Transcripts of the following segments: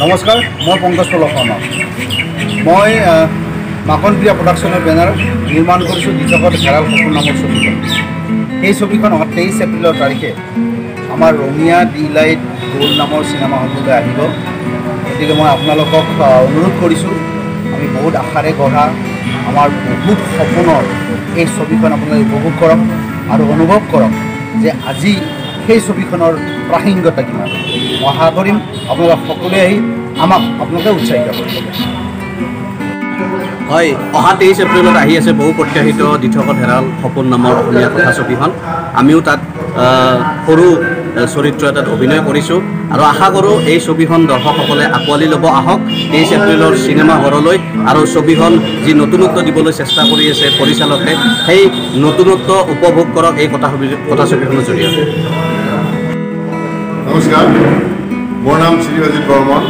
নমস্কাৰ, মই পংকজ পল্লৱ শৰ্মা। মই মাখন প্ৰিয়া প্ৰডাকশ্যনৰ বেনাৰত নিৰ্মাণ কৰিছোঁ দিঠকত হেৰাল সপোন নামৰ ছবিখন। সেই ছবিখন 23 এপ্ৰিলৰ তাৰিখে আমাৰ ৰঙিয়া ডি লাইট গোল্ড নামৰ চিনেমা হললৈ আহিব। গতিকে মই আপোনালোকক অনুৰোধ কৰিছোঁ, আমি বহুত আশাৰে গঢ়া আমাৰ বহুত সপোনৰ এই ছবিখন আপোনালোকে উপভোগ কৰক আৰু অনুভৱ কৰক যে আজি সেই ছবিখনৰ প্ৰাসংগিকতা কিমান। মই আশা কৰিম আপোনালোক সকলোৱে আহি আপোনালোকে উৎসাহিত কৰিব। হয়, অহা 23 এপ্ৰিলত আহি আছে বহু প্ৰত্যাশিত দিঠকত হেৰাল সপোন নামৰ অসমীয়া কথা ছবিখন। আমিও তাত সৰু চৰিত্ৰ এটাত অভিনয় কৰিছোঁ আৰু আশা কৰোঁ এই ছবিখন দৰ্শকসকলে আঁকোৱালি ল'ব। আহক 23 এপ্ৰিলৰ চিনেমা হললৈ আৰু ছবিখন যি নতুনত্ব দিবলৈ চেষ্টা কৰি আছে পৰিচালকে, সেই নতুনত্ব উপভোগ কৰক এই কথা ছবিখনৰ জৰিয়তে। নমস্কাৰ, মোৰ নাম শ্ৰী অজিত বৰ্মন।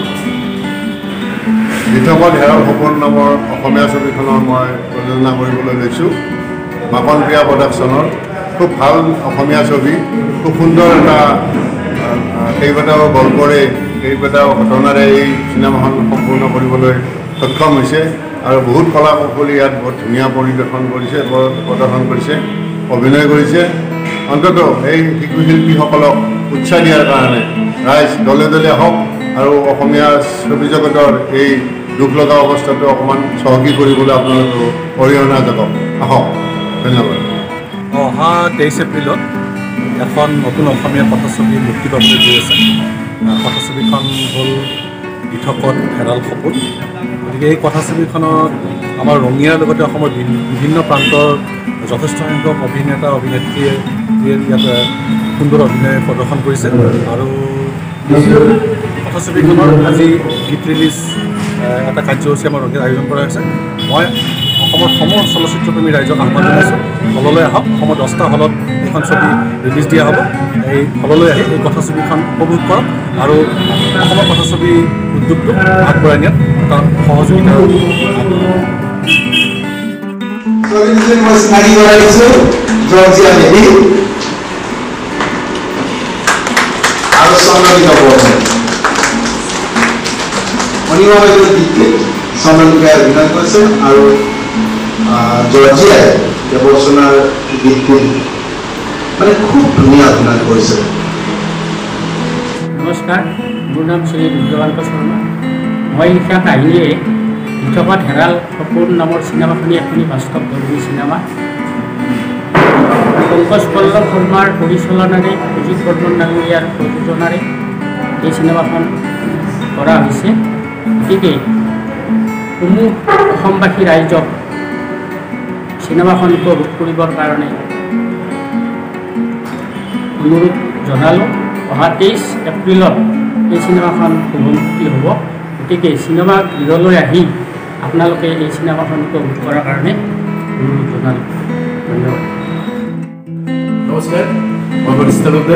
দিঠকত হেৰাল সপোন নামৰ অসমীয়া ছবিখনৰ মই প্ৰযোজনা কৰিবলৈ লৈছোঁ মাখন প্ৰিয়া প্ৰডাকশ্যনৰ। খুব ভাল অসমীয়া ছবি, খুব সুন্দৰ এটা কেইবাটাও গল্পৰে কেইবাটাও ঘটনাৰে এই চিনেমাখন সম্পূৰ্ণ কৰিবলৈ সক্ষম হৈছে আৰু বহুত কলা কৌশলী ইয়াত বহুত ধুনীয়া প্ৰদৰ্শন কৰিছে, অভিনয় কৰিছে। অন্ততঃ এই শিশু শিল্পীসকলক উৎসাহ দিয়াৰ কাৰণে ৰাইজ দলে দলে আহক আৰু অসমীয়া ছবি জগতৰ এই দুখ লগা অৱস্থাটো অকণমান চহকী কৰিবলৈ আপোনালোকে অৰিহণা যোগাওক। আহক, ধন্যবাদ। অহা 23 এপ্ৰিলত এখন নতুন অসমীয়া কথাছবি মুক্তি পাবলৈ গৈ আছে। কথাছবিখন হ'ল দিঠকত হেৰাল সপোন। গতিকে এই কথাছবিখনত আমাৰ ৰঙিয়াৰ লগতে অসমৰ বিভিন্ন প্ৰান্তৰ যথেষ্ট সংখ্যক অভিনেতা অভিনেত্ৰীয়ে ইয়াত সুন্দৰ অভিনয় প্ৰদৰ্শন কৰিছে আৰু কথাছবিখনৰ আজি গীত ৰিলিজ এটা কাৰ্যসূচী আমাৰ ৰঙিয়াত আয়োজন কৰা হৈছে। মই অসমৰ সমূহ চলচ্চিত্ৰপ্ৰেমী ৰাইজক আহ্বান জনাইছোঁ, হললৈ আহক। অসমৰ 10টা হলত এইখন ছবি ৰিলিজ দিয়া হ'ব। এই হললৈ আহি এই কথাছবিখন উপভোগ কৰক আৰু অসমৰ কথাছবি উদ্যোগটোক আগবঢ়াই নিয়াত এটা সহযোগিতা চন্দনিকাই অভিনয় কৰিছে আৰু জৰ্জিয়াই দেৱৰ্চনাৰ গীতবোৰ মানে খুব ধুনীয়া অভিনয় কৰিছে। নমস্কাৰ, মোৰ নাম শ্ৰী ৰুদ্ৰকান্ত শৰ্মা। মই লিখা কাহিনীয়ে দিঠকত হেৰাল সপোন নামৰ চিনেমাখনি এখনি বাস্তৱ ধৰ্মী চিনেমা। পংকজ পল্লৱ শৰ্মাৰ পৰিচালনাৰে অজিত বৰ্মন ডাঙৰীয়াৰ প্ৰযোজনাৰে এই চিনেমাখন কৰা হৈছে। গতিকে সমূহ অসমবাসী ৰাইজক চিনেমাখন উপভোগ কৰিবৰ কাৰণে অনুৰোধ জনালোঁ। অহা 23 এপ্ৰিলত এই চিনেমাখন শুভমুক্তি হ'ব। গতিকে চিনেমা গৃহলৈ আহি আপোনালোকে এই চিনেমাখন উপভোগ কৰাৰ কাৰণে অনুৰোধ জনালোঁ। ধন্যবাদ। নমস্কাৰ, মই বৰিষ্ঠলোকে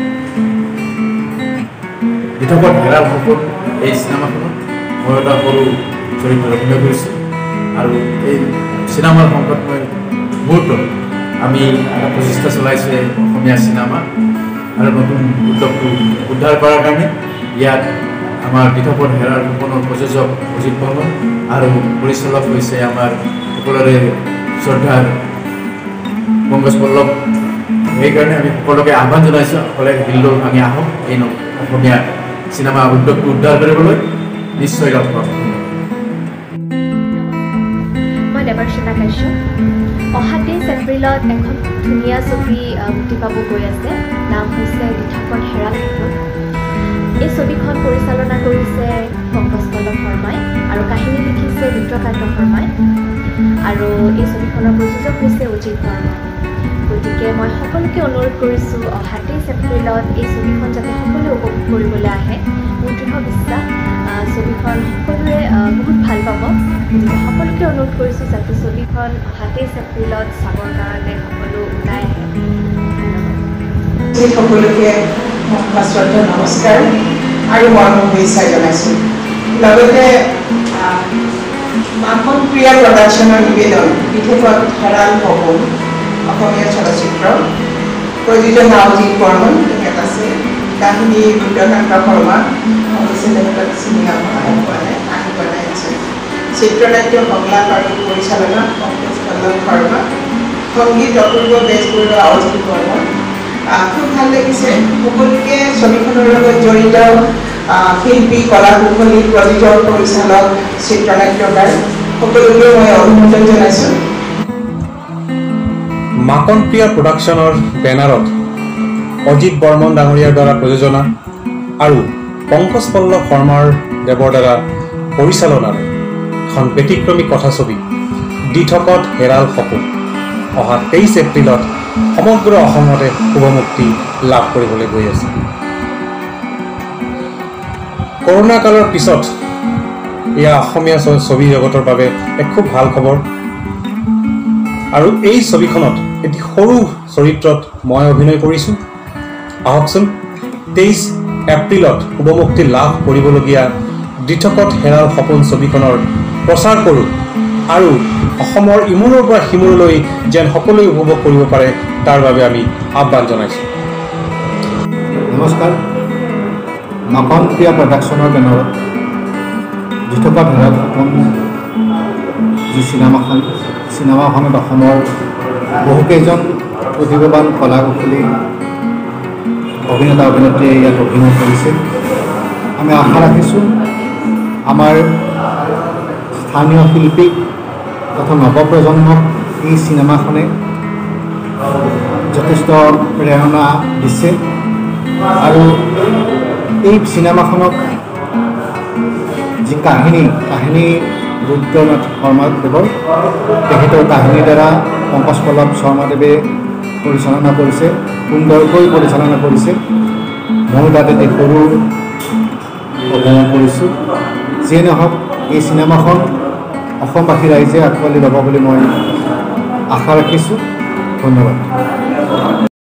দিঠকত হেৰাল সপোন এই চিনেমাখনত মই এটা সৰু চৰিত্ৰত অভিনয় কৰিছোঁ আৰু এই চিনেমাৰ সংকটময় মুহূৰ্তত আমি এটা প্ৰচেষ্টা চলাইছোঁ অসমীয়া চিনেমা আৰু নতুন উদ্যোগটো উদ্ধাৰ কৰাৰ কাৰণে। ইয়াত আমাৰ দিঠকত হেৰাল সপোনৰ প্ৰযোজক অজিত বৰ্মন আৰু পৰিচালক হৈছে আমাৰ সকলোৰে শ্ৰদ্ধাৰ পংকজ পল্লৱ। সেইকাৰণে আমি সকলোকে আহ্বান জনাইছোঁ, সকলোৱে হিলদোল ভাঙি আহক এই অসমীয়া চিনেমা উদ্যোগটো উদ্ধাৰ কৰিবলৈ। নিশ্চয় লগ পাম। মই দেৱৰ্ষিতা কাশ্যপ। অহা 23 এপ্ৰিলত এখন ধুনীয়া ছবি মুক্তি পাব গৈ আছে, নাম হৈছে দিঠকত হেৰাল সপোন। এই ছবিখন পৰিচালনা কৰিছে পংকজ পল্লৱ শৰ্মাই আৰু কাহিনী লিখিছে ৰুদ্ৰকান্ত শৰ্মাই আৰু এই ছবিখনৰ প্ৰযোজক হৈছে অজিত বৰ্মন। গতিকে মই সকলোকে অনুৰোধ কৰিছোঁ অহা 23 এপ্ৰিলত এই ছবিখন যাতে সকলোৱে উপভোগ কৰিবলৈ আহে। মোৰ দৃঢ় বিশ্বাস ছবিখন সকলোৱে বহুত ভাল পাব। গতিকে সকলোকে অনুৰোধ কৰিছোঁ যাতে ছবিখন অহা 23 এপ্ৰিলত চাবৰ কাৰণে সকলো ওলাই আহে। সকলোকে শ্ৰদ্ধা নমস্কাৰ আৰু মৰমৰ শুভেচ্ছা জনাইছোঁ। লগতে মাখন প্ৰিয়া প্ৰডাকশ্যনৰ নিবেদন দিঠকত হেৰাল সপোন অসমীয়া চলচ্চিত্ৰ প্ৰযোজনা অজিত বৰ্মন তেখেত আছে। কাহিনী বুদ্ধকান্ত শৰ্মা অৱশ্যে তেখেতক চিনি পোৱা নাই আহি পোৱা নাই চিত্ৰনাট্য সংলাপ আৰু পৰিচালনা পংকজ পল্লৱ শৰ্মা সংগীত অপূৰ্ব বেজবৰুৱা অজিত বৰ্মন খুব ভাল লাগিছে সকলোকে ছবিখনৰ লগত জড়িত শিল্পী কলা কুশলী প্ৰযোজক পৰিচালক চিত্ৰনাট্যকাৰ সকলোকে মই অভিনন্দন জনাইছোঁ মাকন প্ৰিয়া প্ৰডাকশ্যনৰ বেনাৰত অজিত বৰ্মন ডাঙৰীয়াৰ দ্বাৰা প্ৰযোজনা আৰু পংকজ পল্লৱ শৰ্মাৰ দেৱৰ দ্বাৰা পৰিচালনাৰে এখন ব্যতিক্ৰমী কথাছবি দিঠকত হেৰাল সপোন অহা 23 এপ্ৰিলত সমগ্ৰ অসমতে শুভমুক্তি লাভ কৰিবলৈ গৈ আছে কৰোনা কালৰ পিছত এয়া অসমীয়া ছবি জগতৰ বাবে এক খুব ভাল খবৰ আৰু এই ছবিখনত এটি সৰু চৰিত্ৰত মই অভিনয় কৰিছোঁ আহকচোন 23 এপ্ৰিলত শুভমুক্তি লাভ কৰিবলগীয়া দিঠকত হেৰাল সপোন ছবিখনৰ প্ৰচাৰ কৰোঁ আৰু অসমৰ ইমূৰৰ পৰা সিমূৰলৈ যেন সকলোৱে উপভোগ কৰিব পাৰে তাৰ বাবে আমি আহ্বান জনাইছোঁ নমস্কাৰ মাকন প্ৰিয়া প্ৰডাকশ্যনৰ বেনাৰত দিঠকত হেৰাল সপোন যি চিনেমাখনত অসমৰ বহুকেইজন প্ৰতিভাৱান কলা কুশলী অভিনেতা অভিনেত্ৰীয়ে ইয়াত অভিনয় কৰিছে আমি আশা ৰাখিছোঁ আমাৰ স্থানীয় শিল্পীক তথা নৱপ্ৰজন্মক এই চিনেমাখনে যথেষ্ট প্ৰেৰণা দিছে আৰু এই চিনেমাখনক যি কাহিনী ৰুদ্ৰনাথ শৰ্মাদেৱৰ তেখেতৰ কাহিনীৰ দ্বাৰা পংকজ পল্লৱ শৰ্মাদেৱে পৰিচালনা কৰিছে সুন্দৰকৈ পৰিচালনা কৰিছে মই তাতে এটি সৰু অভিনয় কৰিছোঁ যিয়ে নহওক এই চিনেমাখন অসমবাসী ৰাইজে আঁকোৱালি ল'ব বুলি মই আশা ৰাখিছোঁ ধন্যবাদ